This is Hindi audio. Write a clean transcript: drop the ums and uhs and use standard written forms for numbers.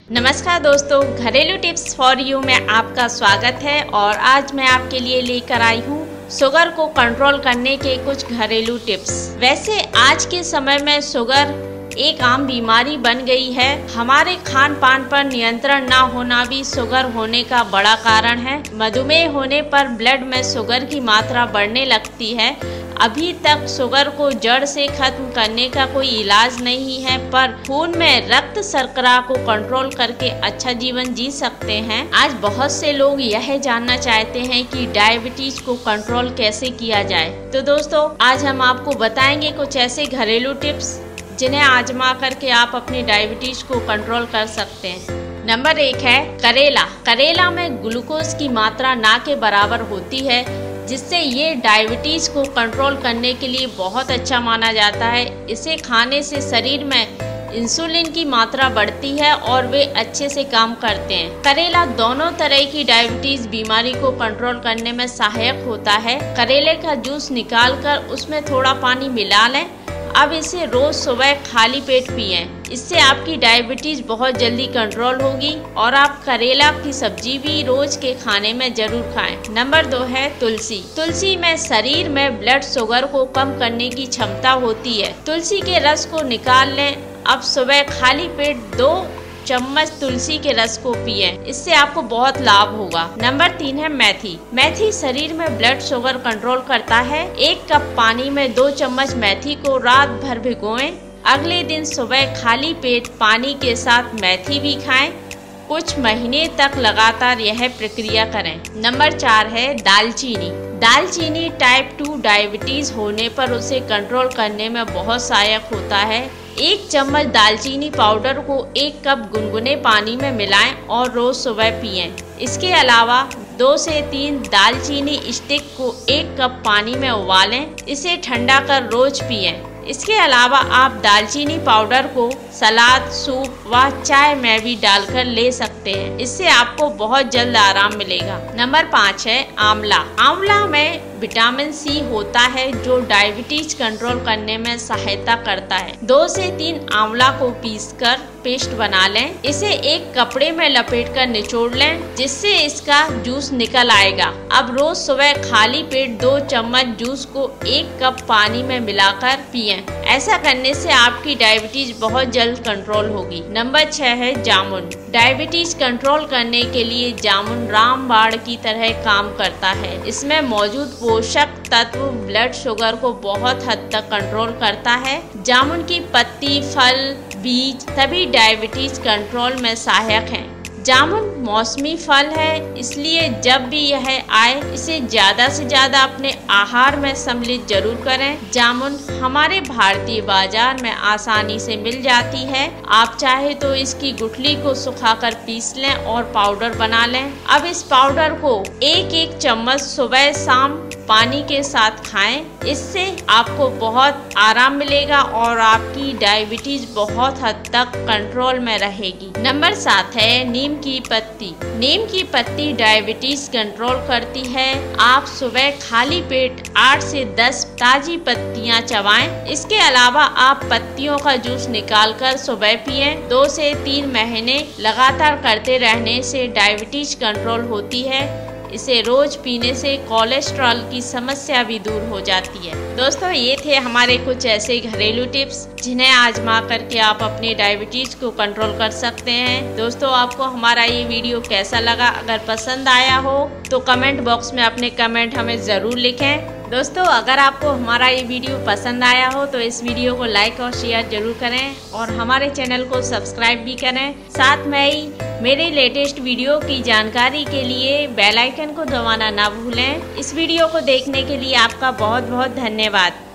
नमस्कार दोस्तों, घरेलू टिप्स फॉर यू में आपका स्वागत है। और आज मैं आपके लिए लेकर आई हूँ शुगर को कंट्रोल करने के कुछ घरेलू टिप्स। वैसे आज के समय में शुगर एक आम बीमारी बन गई है। हमारे खान पान पर नियंत्रण ना होना भी शुगर होने का बड़ा कारण है। मधुमेह होने पर ब्लड में शुगर की मात्रा बढ़ने लगती है। अभी तक शुगर को जड़ से खत्म करने का कोई इलाज नहीं है, पर खून में रक्त शर्करा को कंट्रोल करके अच्छा जीवन जी सकते हैं। आज बहुत से लोग यह जानना चाहते हैं कि डायबिटीज को कंट्रोल कैसे किया जाए। तो दोस्तों, आज हम आपको बताएंगे कुछ ऐसे घरेलू टिप्स जिन्हें आजमा करके आप अपनी डायबिटीज को कंट्रोल कर सकते हैं। नंबर 1 है करेला। करेला में ग्लूकोज की मात्रा ना के बराबर होती है, जिससे ये डायबिटीज को कंट्रोल करने के लिए बहुत अच्छा माना जाता है। इसे खाने से शरीर में इंसुलिन की मात्रा बढ़ती है और वे अच्छे से काम करते हैं। करेला दोनों तरह की डायबिटीज बीमारी को कंट्रोल करने में सहायक होता है। करेले का जूस निकाल कर उसमें थोड़ा पानी मिला लें। अब इसे रोज सुबह खाली पेट पिएं। इससे आपकी डायबिटीज बहुत जल्दी कंट्रोल होगी। और आप करेला की सब्जी भी रोज के खाने में जरूर खाएं। नंबर 2 है तुलसी। तुलसी में शरीर में ब्लड शुगर को कम करने की क्षमता होती है। तुलसी के रस को निकाल लें। अब सुबह खाली पेट 2 चम्मच तुलसी के रस को पिए, इससे आपको बहुत लाभ होगा। नंबर 3 है मेथी। मेथी शरीर में ब्लड शुगर कंट्रोल करता है। 1 कप पानी में 2 चम्मच मेथी को रात भर भिगोएं। अगले दिन सुबह खाली पेट पानी के साथ मेथी भी खाएं। कुछ महीने तक लगातार यह प्रक्रिया करें। नंबर 4 है दालचीनी। दालचीनी टाइप 2 डायबिटीज होने पर उसे कंट्रोल करने में बहुत सहायक होता है। 1 चम्मच दालचीनी पाउडर को 1 कप गुनगुने पानी में मिलाएं और रोज सुबह पिएं। इसके अलावा 2 से 3 दालचीनी स्टिक को 1 कप पानी में उबालें। इसे ठंडा कर रोज पिएं। इसके अलावा आप दालचीनी पाउडर को सलाद, सूप व चाय में भी डालकर ले सकते हैं। इससे आपको बहुत जल्द आराम मिलेगा। नंबर 5 है आंवला। आंवला में विटामिन सी होता है, जो डायबिटीज कंट्रोल करने में सहायता करता है। 2 से 3 आंवला को पीसकर पेस्ट बना लें। इसे एक कपड़े में लपेटकर निचोड़ लें, जिससे इसका जूस निकल आएगा। अब रोज सुबह खाली पेट 2 चम्मच जूस को 1 कप पानी में मिलाकर पिएं। ऐसा करने से आपकी डायबिटीज बहुत जल्द कंट्रोल होगी। नंबर 6 है जामुन। डायबिटीज कंट्रोल करने के लिए जामुन रामबाण की तरह काम करता है। इसमें मौजूद पोषक तत्व ब्लड शुगर को बहुत हद तक कंट्रोल करता है। जामुन की पत्ती, फल, बीज सभी डायबिटीज कंट्रोल में सहायक हैं। जामुन मौसमी फल है, इसलिए जब भी यह आए इसे ज्यादा से ज्यादा अपने आहार में सम्मिलित जरूर करें। जामुन हमारे भारतीय बाजार में आसानी से मिल जाती है। आप चाहे तो इसकी गुठली को सुखाकर पीस लें और पाउडर बना लें। अब इस पाउडर को 1-1 चम्मच सुबह शाम पानी के साथ खाएं। इससे आपको बहुत आराम मिलेगा और आपकी डायबिटीज बहुत हद तक कंट्रोल में रहेगी। नंबर 7 है नीम की पत्ती। नीम की पत्ती डायबिटीज कंट्रोल करती है। आप सुबह खाली पेट 8 से 10 ताजी पत्तियां चबाएं। इसके अलावा आप पत्तियों का जूस निकालकर सुबह पिएं। 2 से 3 महीने लगातार करते रहने से डायबिटीज कंट्रोल होती है। इसे रोज पीने से कोलेस्ट्रॉल की समस्या भी दूर हो जाती है। दोस्तों, ये थे हमारे कुछ ऐसे घरेलू टिप्स जिन्हें आजमा करके आप अपनी डायबिटीज को कंट्रोल कर सकते हैं। दोस्तों, आपको हमारा ये वीडियो कैसा लगा? अगर पसंद आया हो तो कमेंट बॉक्स में अपने कमेंट हमें ज़रूर लिखें। दोस्तों, अगर आपको हमारा ये वीडियो पसंद आया हो तो इस वीडियो को लाइक और शेयर जरूर करें और हमारे चैनल को सब्सक्राइब भी करें। साथ में ही मेरे लेटेस्ट वीडियो की जानकारी के लिए बेल आइकन को दबाना ना भूलें। इस वीडियो को देखने के लिए आपका बहुत बहुत धन्यवाद।